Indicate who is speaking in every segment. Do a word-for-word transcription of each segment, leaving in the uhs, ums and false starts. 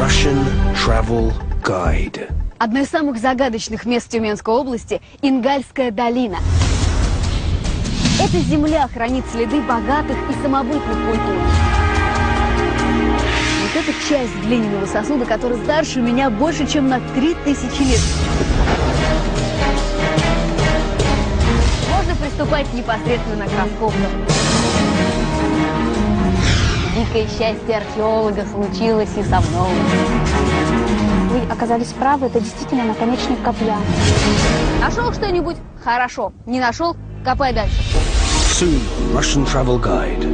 Speaker 1: Russian Travel Guide.
Speaker 2: Одно из самых загадочных мест Тюменской области – Ингальская долина. Эта земля хранит следы богатых и самобытных культур. Вот эта часть глиняного сосуда, который старше меня больше, чем на три тысячи лет. Можно приступать непосредственно к раскопкам. Дикое счастье археолога случилось и со мной.
Speaker 3: Вы оказались правы, это действительно наконечник копья.
Speaker 2: Нашел что-нибудь? Хорошо. Не нашел? Копай дальше.
Speaker 1: Soon on Russian Travel Guide.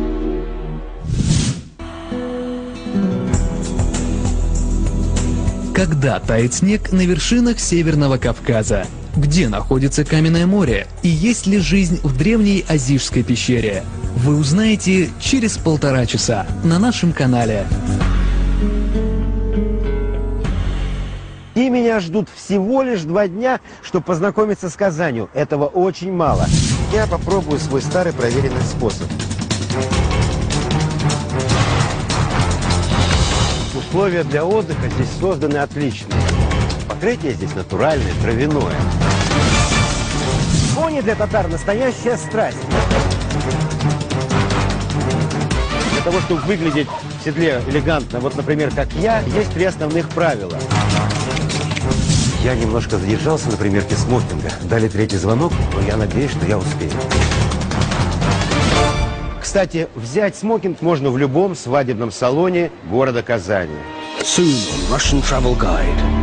Speaker 4: Когда тает снег на вершинах Северного Кавказа? Где находится Каменное море? И есть ли жизнь в древней Азижской пещере? Вы узнаете через полтора часа на нашем канале.
Speaker 5: И меня ждут всего лишь два дня, чтобы познакомиться с Казанью. Этого очень мало. Я попробую свой старый проверенный способ. Условия для отдыха здесь созданы отличные. Покрытие здесь натуральное, травяное. Кони для татар настоящая страсть. Для того, чтобы выглядеть в седле элегантно, вот, например, как я, есть три основных правила. Я немножко задержался на примерке смокинга. Дали третий звонок, но я надеюсь, что я успею. Кстати, взять смокинг можно в любом свадебном салоне города Казани.
Speaker 1: Soon on Russian Travel Guide.